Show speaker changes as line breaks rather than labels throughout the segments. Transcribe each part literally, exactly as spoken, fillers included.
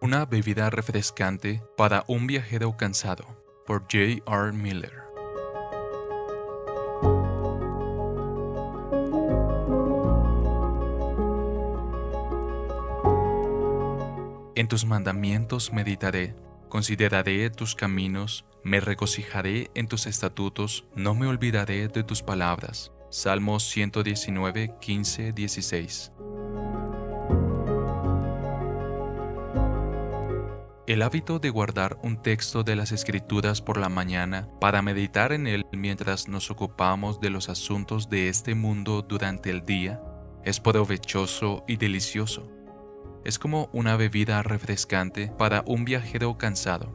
Una bebida refrescante para un viajero cansado, por J R Miller. En tus mandamientos meditaré, consideraré tus caminos, me regocijaré en tus estatutos, no me olvidaré de tus palabras. Salmos ciento diecinueve, quince, dieciséis. El hábito de guardar un texto de las Escrituras por la mañana para meditar en él mientras nos ocupamos de los asuntos de este mundo durante el día es provechoso y delicioso. Es como una bebida refrescante para un viajero cansado.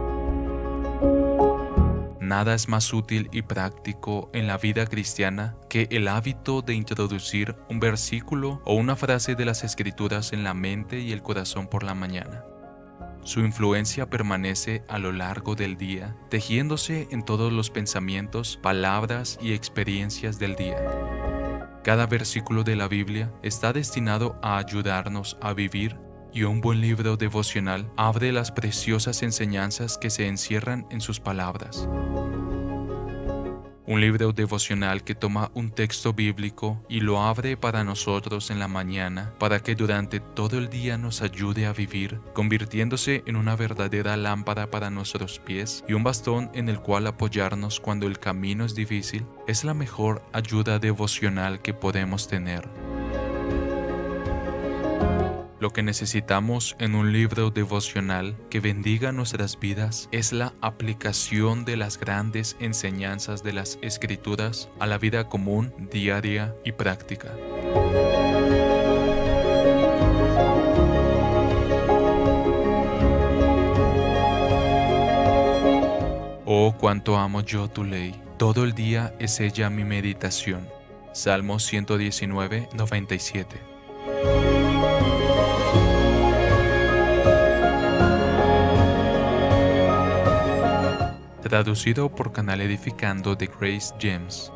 Nada es más útil y práctico en la vida cristiana que el hábito de introducir un versículo o una frase de las Escrituras en la mente y el corazón por la mañana. Su influencia permanece a lo largo del día, tejiéndose en todos los pensamientos, palabras y experiencias del día. Cada versículo de la Biblia está destinado a ayudarnos a vivir, y un buen libro devocional abre las preciosas enseñanzas que se encierran en sus palabras. Un libro devocional que toma un texto bíblico y lo abre para nosotros en la mañana para que durante todo el día nos ayude a vivir, convirtiéndose en una verdadera lámpara para nuestros pies y un bastón en el cual apoyarnos cuando el camino es difícil, es la mejor ayuda devocional que podemos tener. Lo que necesitamos en un libro devocional que bendiga nuestras vidas es la aplicación de las grandes enseñanzas de las Escrituras a la vida común, diaria y práctica. Oh, cuánto amo yo tu ley, todo el día es ella mi meditación. Salmos ciento diecinueve, noventa y siete. Traducido por Canal Edificando de Grace James.